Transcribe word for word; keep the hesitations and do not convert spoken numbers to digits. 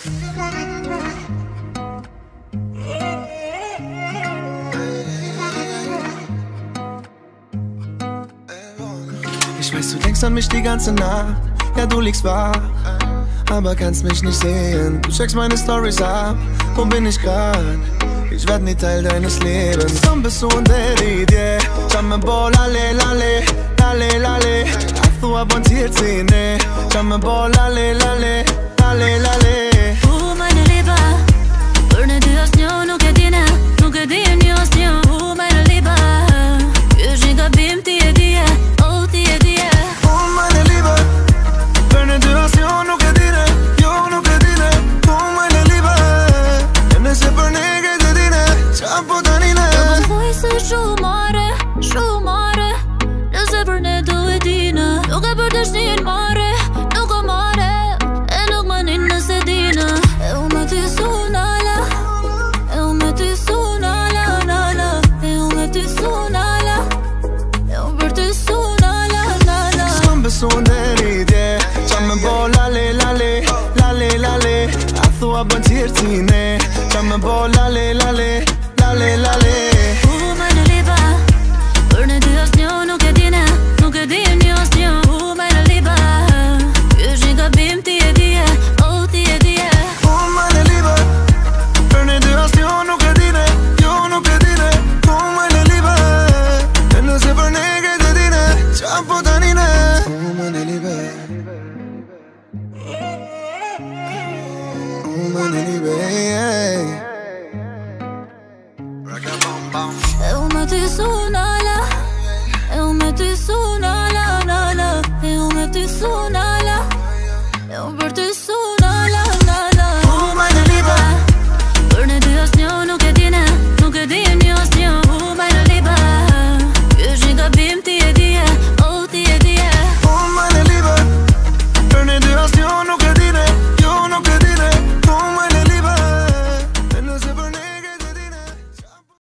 Ich weiß, du denkst an mich die ganze Nacht. Ja, du liegst wach, aber kannst mich nicht sehen. Du checkst meine Storys ab, wo bin ich grad? Ich werd nie Teil deines Lebens. Som bist du und Eddie, yeah. Jamme bo lale lale, lale lale. Hast du abonniert sie, ne? Jamme bo lale lale, lale lale. Oh meine Liebe, për ne dy asnjë nuk e dine, nuk e dim një asnjë. Oh meine Liebe, ky është një gabim, ti e dije, oh ti e dije. Oh meine Liebe, për ne dy asnjë nuk e dine, jo nuk e dine. Oh meine Liebe, e nëse për ne ke të dine, qa po tani ne? Do më thuj se shumare, shumare. Nëse për ne do e dine, nuk e për të shnirë mare, nuk o mare, e nuk më një nëse dine. E u me ty su nala, e u me ty su nala, nala. E u me ty su nala, e u për ty su nala, nala. S'kam besu nderi dje, qa me bo lale lale, lale lale. A thua bën tjerë ti ne, qa me bo lale lale, lale lale. Oh meine Liebe, për ne dy asnjë nuk e dine, nuk e dim një asnjë. Oh meine Liebe, ky është një gabim, ti e dije, oh ti e dije. Oh meine Liebe, për ne dy asnjë nuk e dine, jo nuk e dine. Oh meine Liebe, e nëse për ne ke të dine, qa po tani ne? Oh meine Liebe, oh meine Liebe.